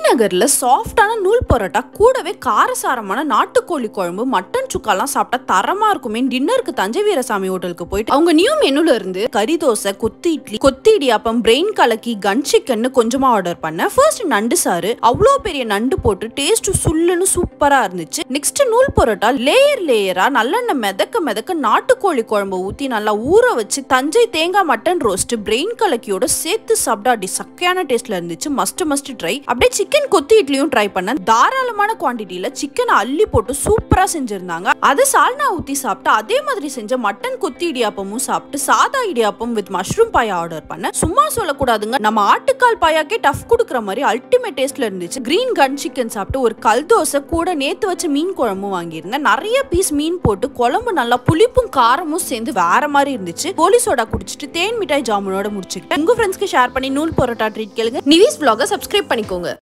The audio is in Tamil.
Tnagarல சாஃப்ட்டான நூல் பரோட்டா கூடவே காரசாரமான நாட்டுக்கோழி குழம்பு மட்டன் சுக்காலாம் சாப்பிட்டா தரமா இருக்குமே டின்னருக்கு தஞ்சை வீரசாமி ஹோட்டலுக்கு போயிட்டு அவங்க நியூ மெனுல இருந்து கறி தோசை, கொத்து இட்லி, கொத்தி இடியாப்பம், பிரெயின் கலக்கி, கன் சிக்கன் கொஞ்சமா ஆர்டர் பண்ணேன். ஃபர்ஸ்ட் நண்டு சாறு, அவ்வளோ பெரிய நண்டு போட்டு டேஸ்ட் சுல்லுன்னு சூப்பரா இருந்துச்சு. நெக்ஸ்ட் நூல் பரோட்டா லேயரா நல்லெண்ணெய் மிதக்க நாட்டுக்கோழி குழம்பு ஊத்தி நல்லா ஊற வச்சு தஞ்சை தேங்காய் மட்டன் ரோஸ்ட் பிரெயின் கலக்கியோட சேர்த்து சாப்பிட்டா அப்படி சக்கையான டேஸ்ட்ல இருந்துச்சு. Must try. அப்படியே சிக்கன் கொத்தி இட்லியும் ட்ரை பண்ணேன். தாராளமான குவான்டிட்டியில சிக்கன் அள்ளி போட்டு சூப்பரா செஞ்சிருந்தாங்க. அதை சால்னா ஊத்தி சாப்பிட்டு அதே மாதிரி செஞ்ச மட்டன் கொத்தி இடியாப்பமும் சாப்பிட்டு சாதா இடியாப்பம் வித் மஷ்ரூம் பாயா ஆர்டர் பண்ணேன். சும்மா சொல்லக்கூடாதுங்க, நம்ம ஆட்டுக்கால் பாயாக்கே டஃப் கொடுக்குற மாதிரி அல்டிமேட் டேஸ்ட்ல இருந்துச்சு. கிரீன் கன் சிக்கன் சாப்பிட்டு ஒரு கல் தோசை கூட நேத்து வச்ச மீன் குழம்பும் வாங்கியிருந்தேன். நிறைய பீஸ் மீன் போட்டு குழம்பு நல்லா புளிப்பும் காரமும் சேர்ந்து வேற மாதிரி இருந்துச்சு. கோலி சோடா குடிச்சிட்டு தேன் மிட்டாய் ஜாமுனோட முடிச்சுக்கிட்டேன். உங்க ஃப்ரெண்ட்ஸ்க்கு ஷேர் பண்ணி நூல் பரோட்டா ட்ரீட் கேளுங்க. நிவிஸ் vlog சப்ஸ்கிரைப் பண்ணிக்கோங்க.